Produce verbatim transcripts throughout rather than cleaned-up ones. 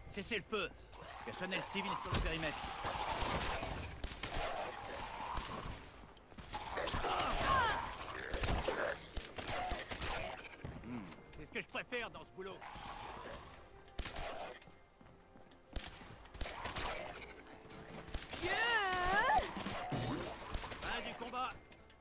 Cessez le feu. Personnel civil sur le périmètre. Hmm. C'est ce que je préfère dans ce boulot. Fin du combat.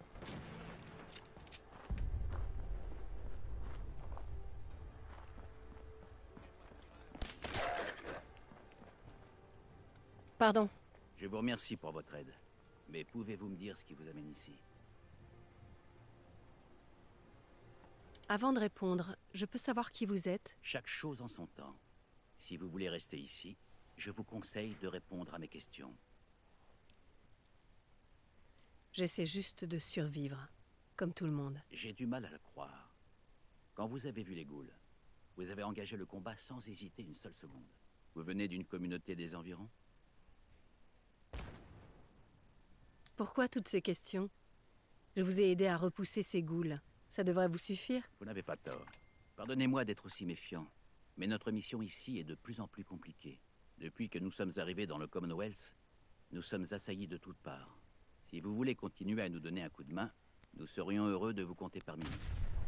Pardon. Je vous remercie pour votre aide. Mais pouvez-vous me dire ce qui vous amène ici? Avant de répondre, je peux savoir qui vous êtes? Chaque chose en son temps. Si vous voulez rester ici, je vous conseille de répondre à mes questions. J'essaie juste de survivre, comme tout le monde. J'ai du mal à le croire. Quand vous avez vu les ghouls, vous avez engagé le combat sans hésiter une seule seconde. Vous venez d'une communauté des environs? Pourquoi toutes ces questions? Je vous ai aidé à repousser ces ghouls. Ça devrait vous suffire? Vous n'avez pas tort. Pardonnez-moi d'être aussi méfiant, mais notre mission ici est de plus en plus compliquée. Depuis que nous sommes arrivés dans le Commonwealth, nous sommes assaillis de toutes parts. Si vous voulez continuer à nous donner un coup de main, nous serions heureux de vous compter parmi nous.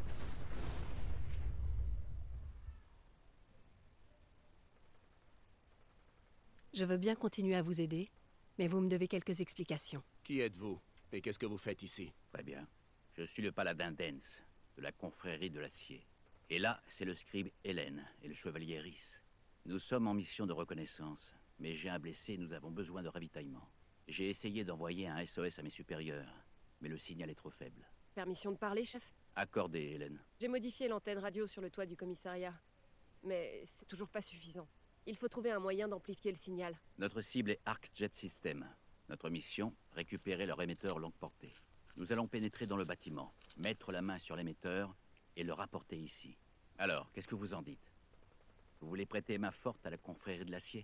Je veux bien continuer à vous aider, mais vous me devez quelques explications. Qui êtes-vous? Et qu'est-ce que vous faites ici? Très bien. Je suis le paladin Dance, de la confrérie de l'acier. Et là, c'est le scribe Hélène et le chevalier Rhys. Nous sommes en mission de reconnaissance, mais j'ai un blessé et nous avons besoin de ravitaillement. J'ai essayé d'envoyer un S O S à mes supérieurs, mais le signal est trop faible. Permission de parler, chef? Accordé, Hélène. J'ai modifié l'antenne radio sur le toit du commissariat. Mais c'est toujours pas suffisant. Il faut trouver un moyen d'amplifier le signal. Notre cible est ArcJet System. Notre mission, récupérer leur émetteur longue portée. Nous allons pénétrer dans le bâtiment, mettre la main sur l'émetteur et le rapporter ici. Alors, qu'est-ce que vous en dites? Vous voulez prêter main forte à la confrérie de l'acier?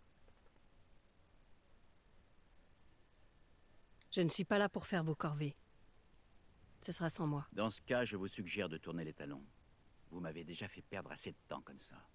Je ne suis pas là pour faire vos corvées. Ce sera sans moi. Dans ce cas, je vous suggère de tourner les talons. Vous m'avez déjà fait perdre assez de temps comme ça.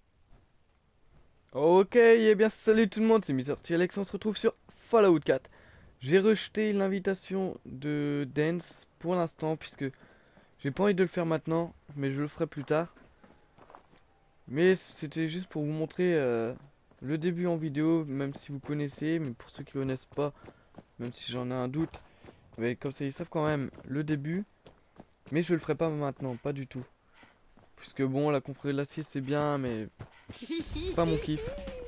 Ok, et bien salut tout le monde, c'est Mister T Alex, on se retrouve sur Fallout quatre. J'ai rejeté l'invitation de Dance pour l'instant, puisque j'ai pas envie de le faire maintenant, mais je le ferai plus tard. Mais c'était juste pour vous montrer euh, le début en vidéo, même si vous connaissez, mais pour ceux qui connaissent pas, même si j'en ai un doute, mais comme ça ils savent quand même le début. Mais je le ferai pas maintenant, pas du tout. Puisque bon, la confrérie de l'acier c'est bien, mais pas mon kiff.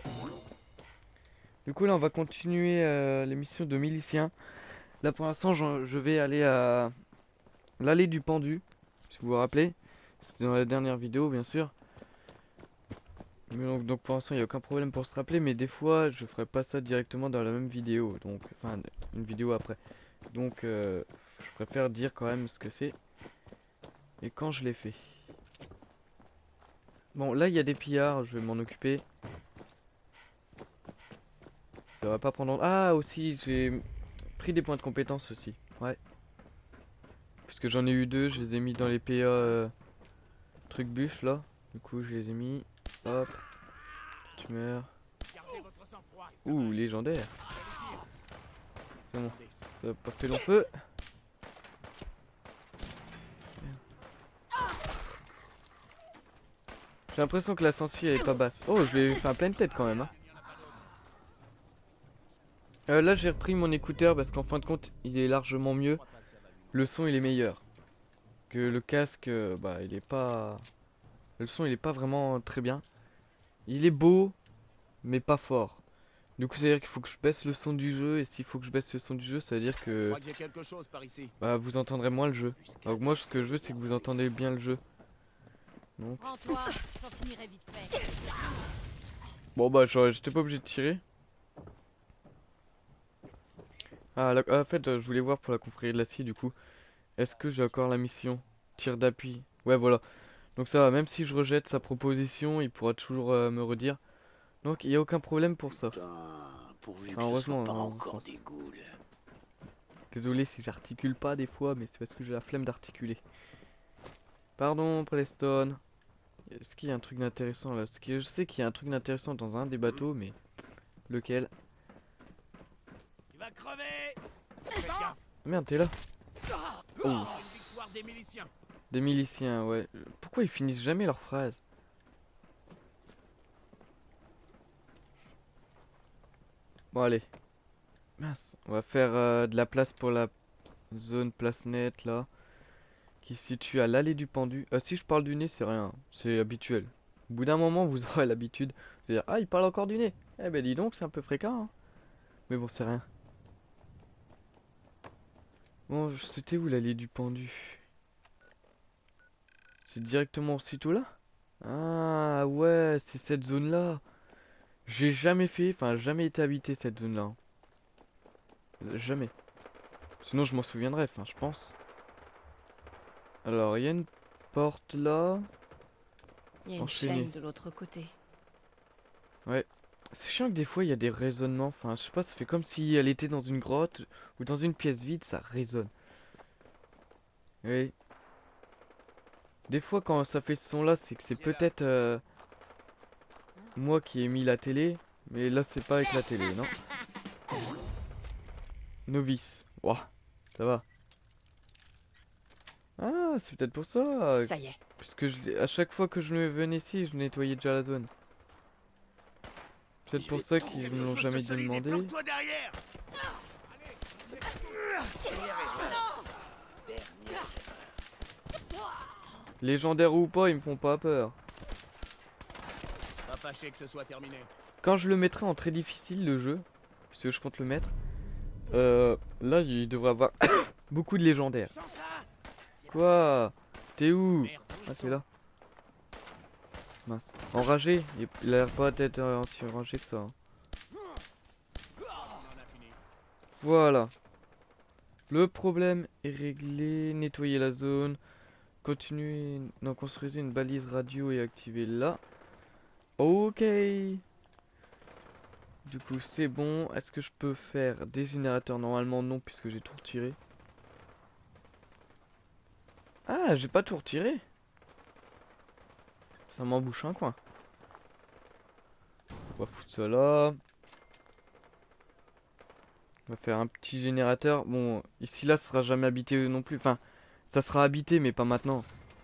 Du coup là on va continuer euh, les missions de milicien. Là pour l'instant je vais aller à l'allée du pendu, si vous vous rappelez. C'était dans la dernière vidéo bien sûr. Mais donc, donc pour l'instant il n'y a aucun problème pour se rappeler, mais des fois je ferai pas ça directement dans la même vidéo. Donc enfin une vidéo après. Donc euh, je préfère dire quand même ce que c'est et quand je l'ai fait. Bon là il y a des pillards, je vais m'en occuper. Ça va pas prendre... Ah aussi j'ai pris des points de compétence aussi. Ouais. Puisque j'en ai eu deux, je les ai mis dans les P A euh, truc bûche là. Du coup je les ai mis. Hop. Tu meurs. Ouh légendaire. C'est bon. Ça n'a pas fait long feu. J'ai l'impression que la sensi elle est pas basse. Oh je l'ai fait un pleine tête quand même hein. Euh, là j'ai repris mon écouteur parce qu'en fin de compte il est largement mieux. Le son il est meilleur. Que le casque euh, bah il est pas... Le son il est pas vraiment très bien. Il est beau mais pas fort. Du coup ça veut dire qu'il faut que je baisse le son du jeu. Et s'il faut que je baisse le son du jeu ça veut dire que bah vous entendrez moins le jeu. Donc moi ce que je veux c'est que vous entendez bien le jeu. Donc... Bon bah j'étais pas obligé de tirer. Ah, la... ah en fait euh, je voulais voir pour la confrérie de l'acier du coup. Est-ce que j'ai encore la mission tir d'appui? Ouais voilà. Donc ça va, même si je rejette sa proposition, il pourra toujours euh, me redire. Donc il n'y a aucun problème pour ça. Putain, pourvu Ah, que ce heureusement, soit pas hein, encore je pense. des ghouls. Désolé si j'articule pas des fois, mais c'est parce que j'ai la flemme d'articuler. Pardon Preston. Est-ce qu'il y a un truc d'intéressant là? Parce que je sais qu'il y a un truc d'intéressant dans un des bateaux, mais lequel? Tu vas crever. Faites gaffe. Merde, t'es là. Oh, Une victoire des miliciens. des miliciens, ouais. Pourquoi ils finissent jamais leurs phrases? Bon, allez. Mince, on va faire euh, de la place pour la zone place nette là, qui se situe à l'allée du pendu. Euh, si je parle du nez, c'est rien, c'est habituel. Au bout d'un moment, vous aurez l'habitude. Vous allez dire, ah, il parle encore du nez. Eh ben dis donc, c'est un peu fréquent, hein. Mais bon, c'est rien. Bon, c'était où l'allée du pendu? C'est directement aussitôt là? Ah ouais, c'est cette zone là. J'ai jamais fait, enfin jamais été habité cette zone là. Jamais. Sinon je m'en souviendrai, enfin je pense. Alors il y a une porte là. Il y a une Enchaîné. chaîne de l'autre côté. Ouais. C'est chiant que des fois il y a des résonnements. Enfin je sais pas, ça fait comme si elle était dans une grotte ou dans une pièce vide, ça résonne. Oui. Des fois quand ça fait ce son là, c'est que c'est peut-être euh, moi qui ai mis la télé. Mais là c'est pas avec la télé, non. Novice. Ouah, ça va. Ah, c'est peut-être pour ça. Ça y est. Puisque je, à chaque fois que je venais ici, je nettoyais déjà la zone. Peut-être Je pour vais ça trouver qu'ils quelque me l'ont chose jamais de solide et demandé. planque-toi derrière. Légendaire ou pas, ils me font pas peur. Pas fâché que ce soit terminé. Quand je le mettrai en très difficile le jeu, puisque je compte le mettre, euh, là il devrait avoir beaucoup de légendaires. Sans ça. Quoi? T'es où? Merde, où ils Ah, sont? t'es là. Mince. Enragé? Il il a l'air pas d'être euh, aussi enragé que ça, hein. On en a fini. Voilà. Le problème est réglé. Nettoyer la zone. Continuer. Non, construisez une balise radio et activer là. Ok. Du coup, c'est bon. Est-ce que je peux faire des générateurs? Normalement, non, puisque j'ai tout retiré. Ah, j'ai pas tout retiré. Ça m'embouche un coin. On va foutre ça là. On va faire un petit générateur. Bon, ici là, ça sera jamais habité non plus. Enfin, ça sera habité, mais pas maintenant.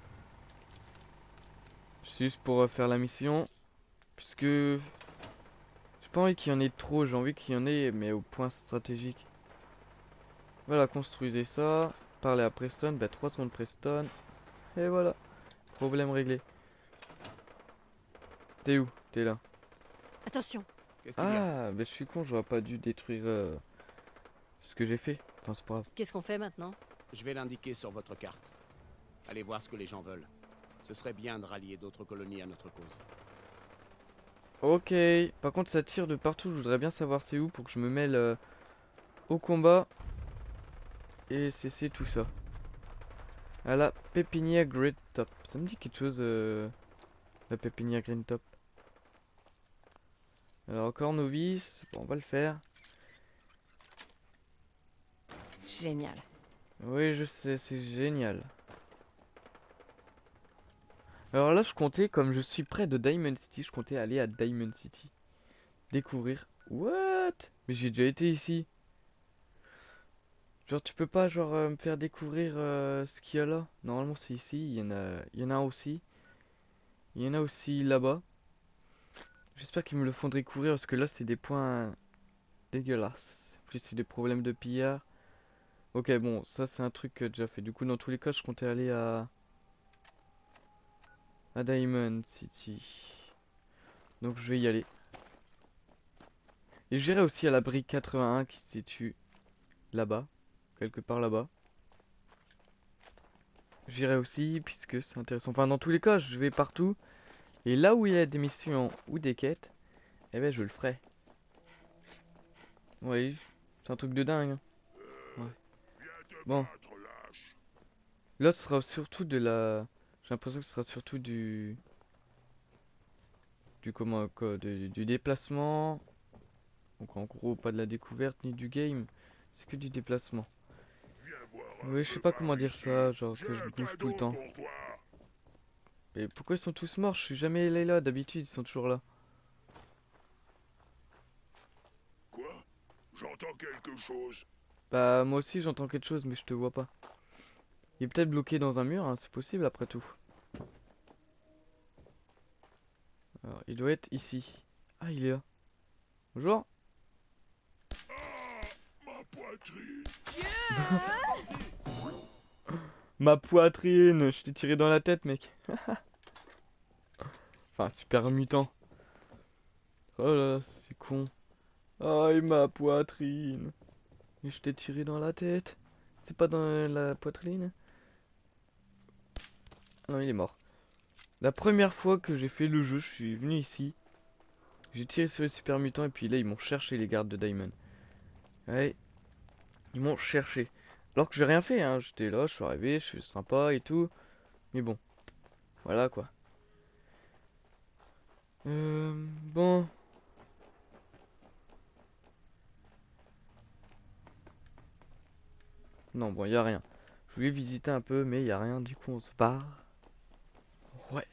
C'est juste pour euh, faire la mission. Puisque j'ai pas envie qu'il y en ait trop. J'ai envie qu'il y en ait, mais au point stratégique. Voilà, construisez ça. Parlez à Preston. Bah, trois secondes Preston. Et voilà. Problème réglé. T'es où? T'es là. Attention. Qu'est-ce qu'il y a? Ah, bah je suis con, j'aurais pas dû détruire euh, ce que j'ai fait. Enfin, c'est pas grave. Qu'est-ce qu'on fait maintenant? Je vais l'indiquer sur votre carte. Allez voir ce que les gens veulent. Ce serait bien de rallier d'autres colonies à notre cause. Ok, par contre ça tire de partout, je voudrais bien savoir c'est où pour que je me mêle euh, au combat et cesser tout ça. À la pépinière Green Top. Ça me dit quelque chose, euh, la pépinière Green Top. Alors encore novice, bon, on va le faire. Génial. Oui, je sais, c'est génial. Alors là, je comptais, comme je suis près de Diamond City, je comptais aller à Diamond City. Découvrir. What? Mais j'ai déjà été ici. Genre, tu peux pas, genre, euh, me faire découvrir euh, ce qu'il y a là? Normalement, c'est ici. Il y en a, il y en a aussi. Il y en a aussi là-bas. J'espère qu'ils me le font découvrir parce que là, c'est des points dégueulasses. En plus, c'est des problèmes de pillard. Ok, bon, ça, c'est un truc que j'ai déjà fait. Du coup, dans tous les cas, je comptais aller à... à Diamond City. Donc, je vais y aller. Et j'irai aussi à la brique quatre-vingt-un qui se situe là-bas. Quelque part là-bas. J'irai aussi puisque c'est intéressant. Enfin, dans tous les cas, je vais partout. Et là où il y a des missions ou des quêtes, eh ben je le ferai. Oui, c'est un truc de dingue, hein. Ouais. Bon. Là, ce sera surtout de la... J'ai l'impression que ce sera surtout du... Du comment quoi, du, du déplacement. Donc en gros, pas de la découverte ni du game. C'est que du déplacement. Oui, je sais pas comment dire ça, genre que je bouge tout le temps. Mais pourquoi ils sont tous morts? Je suis jamais allé là, d'habitude ils sont toujours là. Quoi? J'entends quelque chose. Bah moi aussi j'entends quelque chose mais je te vois pas. Il est peut-être bloqué dans un mur, hein, c'est possible après tout. Alors il doit être ici. Ah il est là. Bonjour. Ah, ma poitrine. Ma poitrine, je t'ai tiré dans la tête mec. Enfin super mutant. Oh là là, c'est con. Aïe ma poitrine. Et je t'ai tiré dans la tête. C'est pas dans la poitrine. Ah non il est mort. La première fois que j'ai fait le jeu, je suis venu ici. J'ai tiré sur les super mutants et puis là ils m'ont cherché les gardes de Daimon. Ouais. Ils m'ont cherché. Alors que j'ai rien fait hein. J'étais là, je suis arrivé, je suis sympa et tout. Mais bon. Voilà quoi. Euh, bon. Non, bon, y a rien. Je voulais visiter un peu, mais y a rien. Du coup, on se barre. Ouais.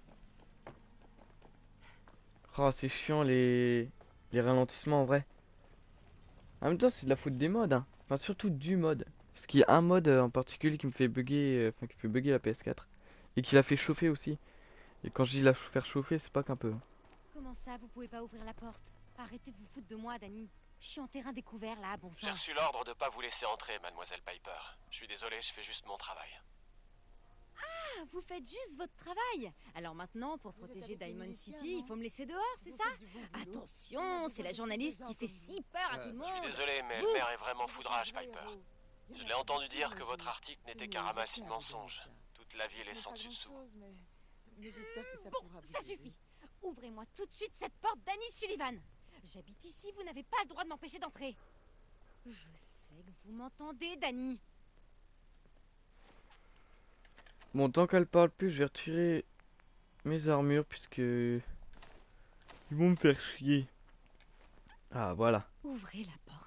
Oh, c'est chiant les... les ralentissements en vrai. En même temps, c'est de la faute des modes. Hein. Enfin, surtout du mode. Parce qu'il y a un mode euh, en particulier qui me fait bugger, euh, enfin qui fait bugger la P S quatre. Et qui la fait chauffer aussi. Et quand je dis la faire chauffer, c'est pas qu'un peu. Hein. Comment ça, vous pouvez pas ouvrir la porte? Arrêtez de vous foutre de moi, Danny. Je suis en terrain découvert là, bon sang. J'ai reçu l'ordre de pas vous laisser entrer, mademoiselle Piper. Je suis désolé, je fais juste mon travail. Ah, vous faites juste votre travail. Alors maintenant, pour protéger Diamond City, il faut me laisser dehors, c'est ça? Attention, c'est la journaliste qui fait si peur à tout le Je monde. suis désolé, mais le maire est vraiment foudrage, Piper. Je l'ai entendu dire que votre article n'était qu'un ramassis de mensonges. Toute la ville est sans dessus dessous. Bon, ça suffit. Ouvrez-moi tout de suite cette porte, Danny Sullivan. J'habite ici, vous n'avez pas le droit de m'empêcher d'entrer. Je sais que vous m'entendez, Danny. Bon, tant qu'elle parle plus, je vais retirer mes armures puisque ils vont me faire chier. Ah, voilà. Ouvrez la porte.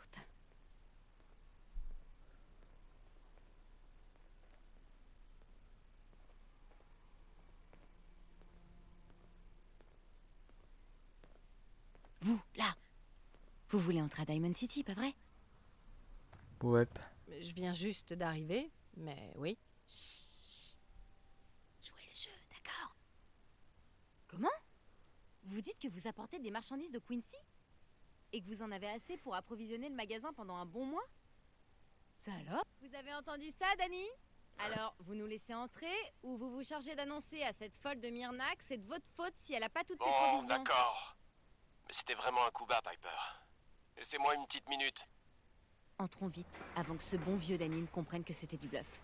Vous, là. Vous voulez entrer à Diamond City, pas vrai? Ouais. Je viens juste d'arriver, mais oui. Chut. Jouez le jeu, d'accord? Comment? Vous dites que vous apportez des marchandises de Quincy? Et que vous en avez assez pour approvisionner le magasin pendant un bon mois? Ça alors? Vous avez entendu ça, Danny? Alors, vous nous laissez entrer ou vous vous chargez d'annoncer à cette folle de Myrna que c'est de votre faute si elle a pas toutes ses Bon, provisions? d'accord. Mais c'était vraiment un coup bas, Piper. Laissez-moi une petite minute. Entrons vite, avant que ce bon vieux Danny ne comprenne que c'était du bluff.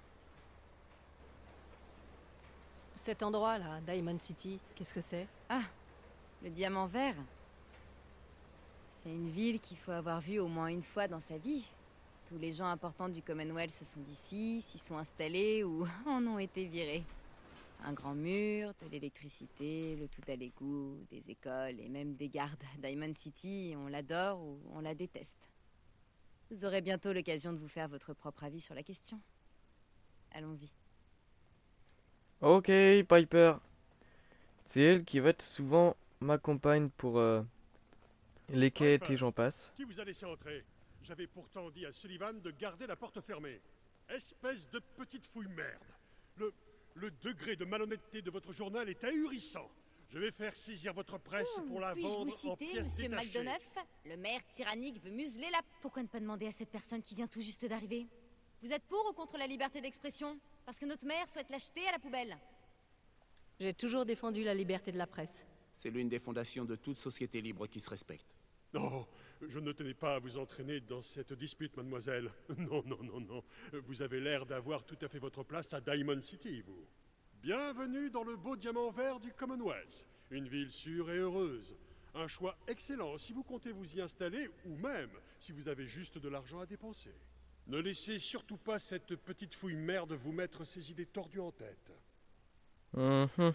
Cet endroit-là, Diamond City, qu'est-ce que c'est? Ah, le diamant vert. C'est une ville qu'il faut avoir vue au moins une fois dans sa vie. Tous les gens importants du Commonwealth se sont d'ici, s'y sont installés ou en ont été virés. Un grand mur, de l'électricité, le tout à l'égout, des écoles et même des gardes. Diamond City, on l'adore ou on la déteste. Vous aurez bientôt l'occasion de vous faire votre propre avis sur la question. Allons-y. Ok, Piper. C'est elle qui va être souvent ma compagne pour euh, les quêtes Piper. et j'en passe. Qui vous a laissé entrer? J'avais pourtant dit à Sullivan de garder la porte fermée. Espèce de petite fouille merde. Le, le degré de malhonnêteté de votre journal est ahurissant. Je vais faire saisir votre presse pour la Puis-je vendre vous en citer, pièces Monsieur détachées. McDonough? Le maire tyrannique veut museler la... Pourquoi ne pas demander à cette personne qui vient tout juste d'arriver? Vous êtes pour ou contre la liberté d'expression? Parce que notre maire souhaite l'acheter à la poubelle. J'ai toujours défendu la liberté de la presse. C'est l'une des fondations de toute société libre qui se respecte. Non, je ne tenais pas à vous entraîner dans cette dispute, mademoiselle. Non, non, non, non. Vous avez l'air d'avoir tout à fait votre place à Diamond City, vous. Bienvenue dans le beau diamant vert du Commonwealth. Une ville sûre et heureuse. Un choix excellent si vous comptez vous y installer ou même si vous avez juste de l'argent à dépenser. Ne laissez surtout pas cette petite fouille merde vous mettre ces idées tordues en tête. Mhm.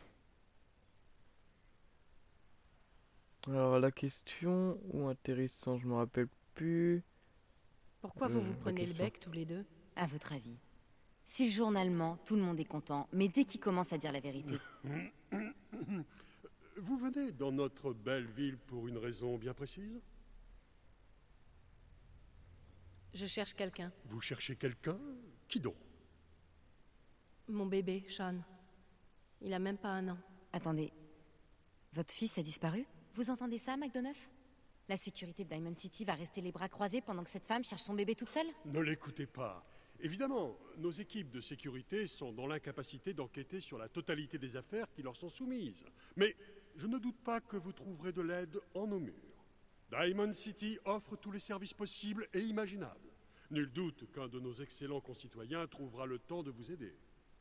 Alors la question ou intéressant, je me rappelle plus. Pourquoi Euh, vous vous la prenez le question. bec tous les deux? À votre avis, Si le journal ment, tout le monde est content, mais dès qu'il commence à dire la vérité... Vous venez dans notre belle ville pour une raison bien précise? Je cherche quelqu'un. Vous cherchez quelqu'un? Qui donc? Mon bébé, Sean. Il a même pas un an. Attendez, votre fils a disparu? Vous entendez ça, McDonough? La sécurité de Diamond City va rester les bras croisés pendant que cette femme cherche son bébé toute seule? Ne l'écoutez pas. Évidemment, nos équipes de sécurité sont dans l'incapacité d'enquêter sur la totalité des affaires qui leur sont soumises. Mais je ne doute pas que vous trouverez de l'aide en nos murs. Diamond City offre tous les services possibles et imaginables. Nul doute qu'un de nos excellents concitoyens trouvera le temps de vous aider.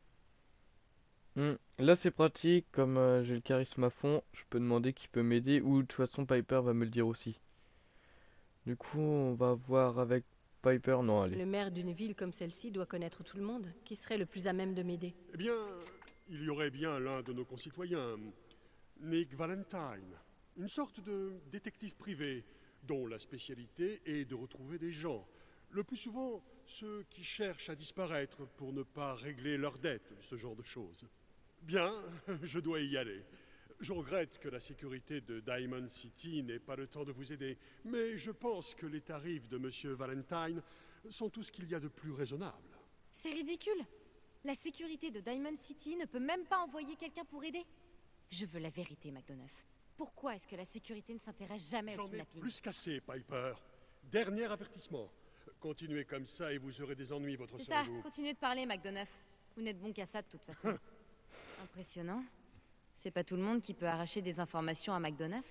Hmm, Là c'est pratique, comme euh, j'ai le charisme à fond, je peux demander qui peut m'aider, ou de toute façon Piper va me le dire aussi. Du coup, on va voir avec Piper, non allez. Le maire d'une ville comme celle-ci doit connaître tout le monde. Qui serait le plus à même de m'aider? Eh bien, il y aurait bien l'un de nos concitoyens, Nick Valentine, une sorte de détective privé, dont la spécialité est de retrouver des gens. Le plus souvent, ceux qui cherchent à disparaître pour ne pas régler leurs dettes, ce genre de choses. Bien, je dois y aller. Je regrette que la sécurité de Diamond City n'ait pas le temps de vous aider, mais je pense que les tarifs de Monsieur Valentine sont tout ce qu'il y a de plus raisonnable. C'est ridicule! La sécurité de Diamond City ne peut même pas envoyer quelqu'un pour aider. Je veux la vérité, McDonough. Pourquoi est-ce que la sécurité ne s'intéresse jamais au J'en ai kidnapping? plus qu'assez, Piper. Dernier avertissement. Continuez comme ça et vous aurez des ennuis, votre C'est ça, cerveau. continuez de parler, McDonough. Vous n'êtes bon qu'à ça de toute façon. Impressionnant. C'est pas tout le monde qui peut arracher des informations à McDonough.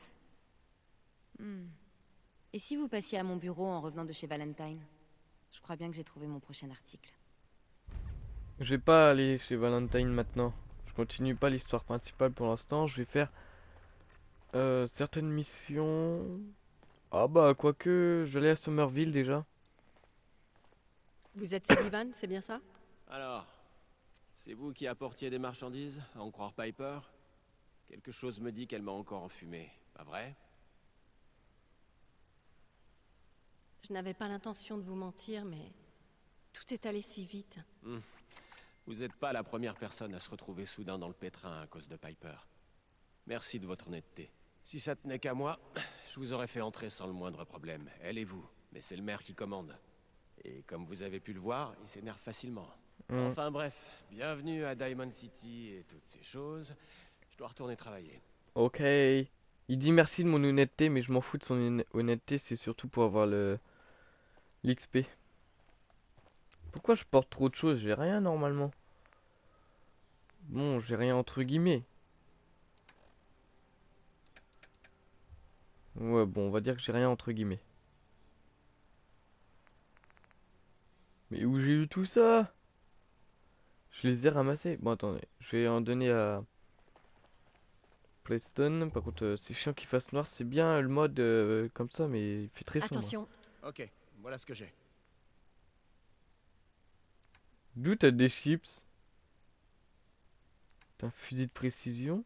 Hmm. Et si vous passiez à mon bureau en revenant de chez Valentine? Je crois bien que j'ai trouvé mon prochain article. Je vais pas aller chez Valentine maintenant. Je continue pas l'histoire principale pour l'instant. Je vais faire euh, certaines missions. Ah bah quoique, j'allais à Somerville déjà. Vous êtes Sullivan, c'est bien ça? Alors, c'est vous qui apportiez des marchandises, à en croire Piper? Quelque chose me dit qu'elle m'a encore enfumé, pas vrai? Je n'avais pas l'intention de vous mentir, mais tout est allé si vite. Hmm. Vous n'êtes pas la première personne à se retrouver soudain dans le pétrin à cause de Piper. Merci de votre honnêteté. Si ça tenait qu'à moi, je vous aurais fait entrer sans le moindre problème, elle et vous. Mais c'est le maire qui commande. Et comme vous avez pu le voir, il s'énerve facilement. Mm. Enfin bref, bienvenue à Diamond City et toutes ces choses. Je dois retourner travailler. Ok. Il dit merci de mon honnêteté, mais je m'en fous de son honn- honnêteté, c'est surtout pour avoir le l'X P. Pourquoi je porte trop de choses? J'ai rien normalement. Bon, j'ai rien entre guillemets. Ouais, bon, on va dire que j'ai rien entre guillemets. Mais où j'ai eu tout ça? Je les ai ramassés. Bon, attendez, je vais en donner à Playston. Par contre, euh, c'est chiant qu'il fasse noir. C'est bien le mode euh, comme ça, mais il fait très sombre. Attention, Ok, voilà ce que j'ai. D'où t'as des chips? T'as un fusil de précision?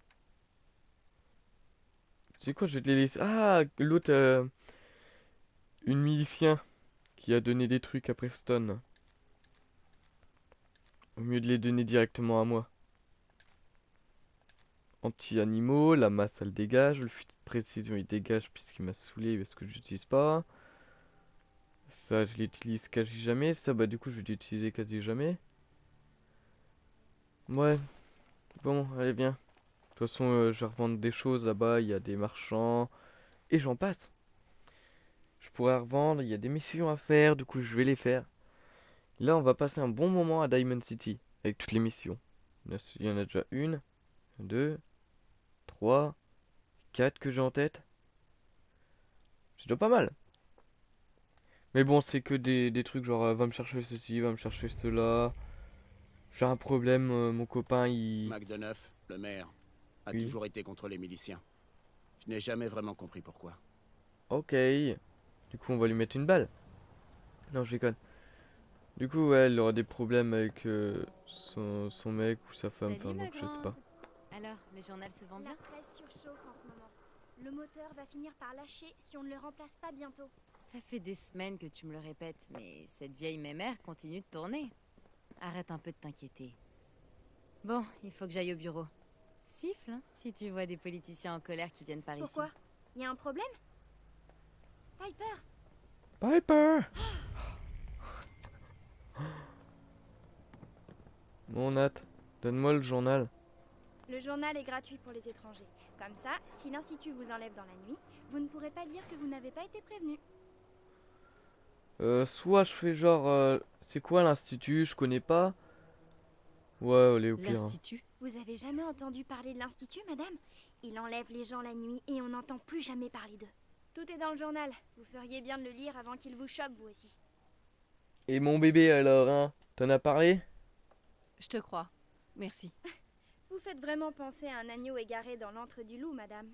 C'est quoi, je vais te les laisser. Ah, l'autre, euh, une milicien qui a donné des trucs à Preston. Au mieux de les donner directement à moi. Anti-animaux, la masse elle dégage, le fusil de précision il dégage puisqu'il m'a saoulé parce que je l'utilise pas. Ça je l'utilise quasi jamais, ça bah du coup je vais l'utiliser quasi jamais. Ouais, bon allez bien. De toute façon euh, je vais revendre des choses là-bas, il y a des marchands et j'en passe. Je pourrais revendre, il y a des missions à faire, du coup je vais les faire. Là on va passer un bon moment à Diamond City avec toutes les missions. Il y en a déjà une, deux, trois, quatre que j'ai en tête. C'est déjà pas mal. Mais bon, c'est que des, des trucs genre euh, va me chercher ceci, va me chercher cela. J'ai un problème, euh, mon copain il... McDonough, le maire, a Oui. toujours été contre les miliciens. Je n'ai jamais vraiment compris pourquoi. Ok. Du coup on va lui mettre une balle. Non je déconne. Du coup ouais, elle aura des problèmes avec euh, son, son mec ou sa femme, Salut, enfin ma donc je sais grande. pas. Alors, le journal se vend La bien? presse surchauffe en ce moment. Le moteur va finir par lâcher si on ne le remplace pas bientôt. Ça fait des semaines que tu me le répètes, mais cette vieille mémère continue de tourner. arrête un peu de t'inquiéter. Bon, il faut que j'aille au bureau. Siffle, hein, si tu vois des politiciens en colère qui viennent par Pourquoi? ici. Y a un problème? Piper! Piper! Bon Nat, donne-moi le journal. Le journal est gratuit pour les étrangers. Comme ça, si l'Institut vous enlève dans la nuit, vous ne pourrez pas dire que vous n'avez pas été prévenu. Euh, soit je fais genre... euh, c'est quoi l'Institut? Je connais pas. Ouais, allez, au pire. hein. L'Institut? Vous avez jamais entendu parler de l'Institut, madame? Il enlève les gens la nuit et on n'entend plus jamais parler d'eux. Tout est dans le journal. Vous feriez bien de le lire avant qu'il vous chope, vous aussi. Et mon bébé alors, hein? T'en as parlé? Je te crois. Merci. Vous faites vraiment penser à un agneau égaré dans l'antre du loup, madame.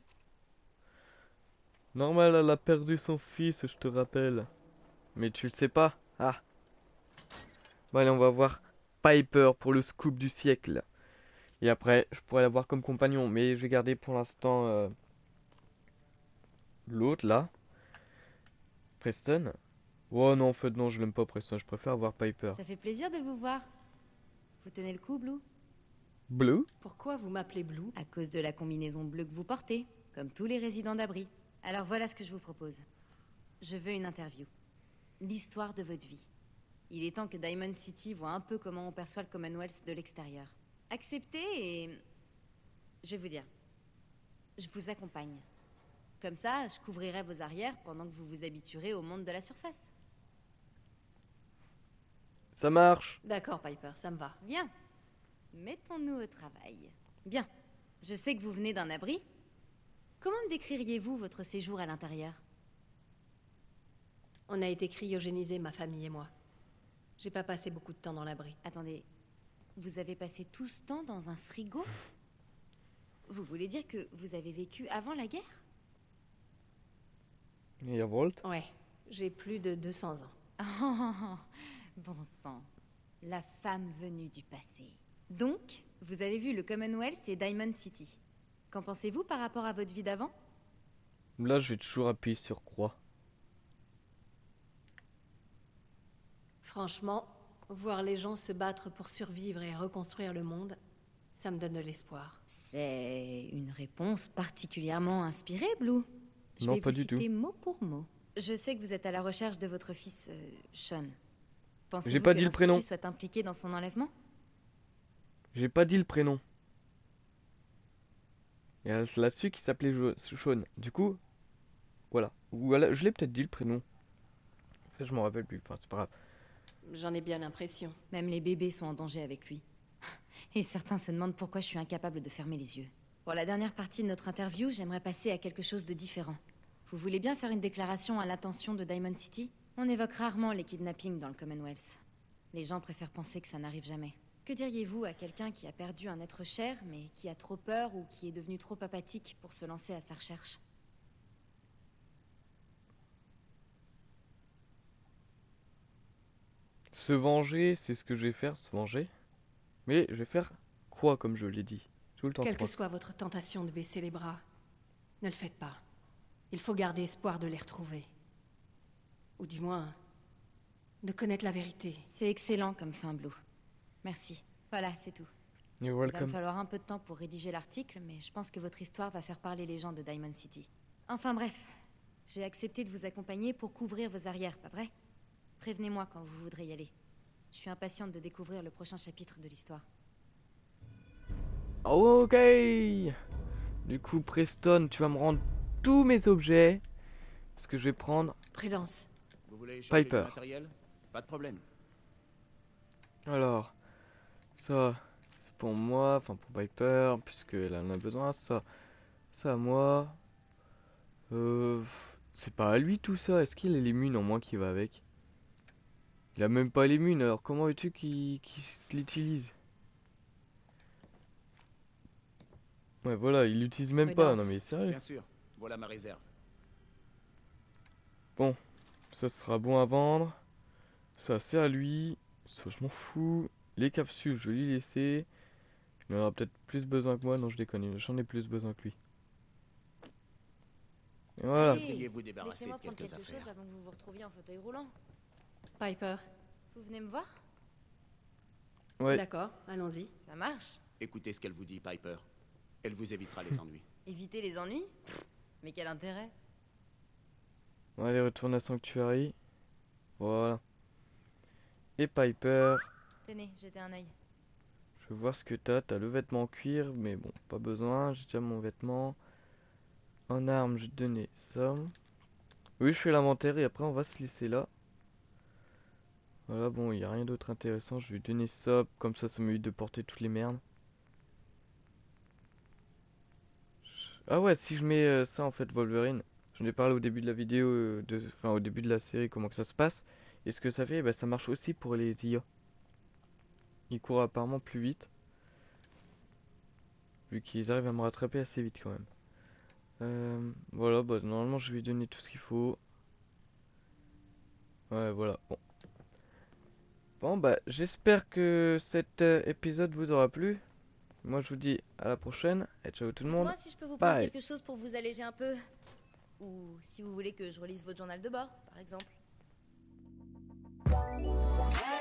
Normal, elle a perdu son fils, je te rappelle. Mais tu le sais pas? Ah. Bon allez, on va voir Piper pour le scoop du siècle. Et après, je pourrais l'avoir comme compagnon, mais je vais garder pour l'instant euh, l'autre là. Preston. Oh non, en fait non, je l'aime pas Preston, je préfère avoir Piper. Ça fait plaisir de vous voir. Vous tenez le coup, Blue? Blue? Pourquoi vous m'appelez Blue? À cause de la combinaison bleue que vous portez, comme tous les résidents d'abri. Alors voilà ce que je vous propose. Je veux une interview. L'histoire de votre vie. Il est temps que Diamond City voit un peu comment on perçoit le Commonwealth de l'extérieur. Acceptez et... Je vais vous dire. Je vous accompagne. Comme ça, je couvrirai vos arrières pendant que vous vous habituerez au monde de la surface. Ça marche. D'accord, Piper, ça me va. Bien. Mettons-nous au travail. Bien. Je sais que vous venez d'un abri. Comment me décririez-vous votre séjour à l'intérieur? On a été cryogénisés, ma famille et moi. J'ai pas passé beaucoup de temps dans l'abri. Attendez, vous avez passé tout ce temps dans un frigo? Vous voulez dire que vous avez vécu avant la guerre? Et Volt? Ouais, j'ai plus de deux cents ans. Oh, bon sang. La femme venue du passé. Donc, vous avez vu le Commonwealth et Diamond City. Qu'en pensez-vous par rapport à votre vie d'avant? Là, je vais toujours appuyer sur croix. Franchement, voir les gens se battre pour survivre et reconstruire le monde, ça me donne de l'espoir. C'est une réponse particulièrement inspirée, Blue. Je Non, vais pas vous du citer tout. mot pour mot. Je sais que vous êtes à la recherche de votre fils, euh, Sean. Pensez-vous J'ai pas que dit le prénom. l'Institut soit impliqué dans son enlèvement? J'ai pas dit le prénom. Il y a là-dessus qui s'appelait Jo- Sean. Du coup, voilà. Ou voilà, je l'ai peut-être dit le prénom. En fait, je m'en rappelle plus. Enfin, c'est pas grave. J'en ai bien l'impression. Même les bébés sont en danger avec lui. Et certains se demandent pourquoi je suis incapable de fermer les yeux. Pour la dernière partie de notre interview, j'aimerais passer à quelque chose de différent. Vous voulez bien faire une déclaration à l'attention de Diamond City? On évoque rarement les kidnappings dans le Commonwealth. Les gens préfèrent penser que ça n'arrive jamais. Que diriez-vous à quelqu'un qui a perdu un être cher, mais qui a trop peur ou qui est devenu trop apathique pour se lancer à sa recherche? Se venger, c'est ce que je vais faire, se venger. Mais je vais faire croix, comme je l'ai dit. Tout le temps Quelle que croix. soit votre tentation de baisser les bras, ne le faites pas. Il faut garder espoir de les retrouver. Ou du moins, de connaître la vérité. C'est excellent comme fin, Blue. Merci. Voilà, c'est tout. You're Il va me welcome. falloir un peu de temps pour rédiger l'article, mais je pense que votre histoire va faire parler les gens de Diamond City. Enfin bref, j'ai accepté de vous accompagner pour couvrir vos arrières, pas vrai? Prévenez-moi quand vous voudrez y aller. Je suis impatiente de découvrir le prochain chapitre de l'histoire. Ok. Du coup, Preston, tu vas me rendre tous mes objets. Parce que je vais prendre... Prudence. Vous voulez échanger Piper. du matériel? Pas de problème. Alors, ça, c'est pour moi, enfin pour Piper, puisqu'elle en a besoin. Ça, ça à moi. Euh, c'est pas à lui tout ça. Est-ce qu'il a les munes en moins qui va avec? Il a même pas les munes, alors comment veux-tu qu'il qu'il l'utilise? Ouais, voilà, il l'utilise même pas. Non mais sérieux. Bien sûr. Voilà ma réserve. Bon, ça sera bon à vendre. Ça c'est à lui. Ça je m'en fous. Les capsules, je vais lui laisser. Il en aura peut-être plus besoin que moi. Non, je déconne. J'en ai plus besoin que lui. Et voilà. Hey, Devriez vous débarrasser laissez-moi de prendre quelques quelque affaires. chose avant que vous vous retrouviez en fauteuil roulant. Piper, Vous venez me voir? Ouais. D'accord, allons-y. Ça marche. Écoutez ce qu'elle vous dit, Piper. Elle vous évitera les ennuis. Éviter les ennuis? Pff, mais quel intérêt? Bon, allez, retourne à Sanctuary. Voilà. Et Piper. Tenez, jetez un œil. Je veux voir ce que t'as. T'as le vêtement en cuir, mais bon, pas besoin. J'ai déjà mon vêtement. En armes, je vais te donner ça. Oui, je fais l'inventaire et après on va se laisser là. Voilà, bon, il n'y a rien d'autre intéressant. Je vais lui donner ça. Comme ça, ça m'évite de porter toutes les merdes. Ah ouais, si je mets euh, ça en fait, Wolverine. J'en ai parlé au début de la vidéo, euh, de, enfin au début de la série, comment que ça se passe. Et ce que ça fait, bah, ça marche aussi pour les I A. Ils courent apparemment plus vite. Vu qu'ils arrivent à me rattraper assez vite quand même. Euh, voilà, bah normalement je vais lui donner tout ce qu'il faut. Ouais, voilà, bon. Bon bah j'espère que cet euh, épisode vous aura plu. Moi je vous dis à la prochaine et ciao tout le monde. Moi, si je peux vous prendre Bye. quelque chose pour vous alléger un peu. Ou si vous voulez que je relise votre journal de bord, par exemple.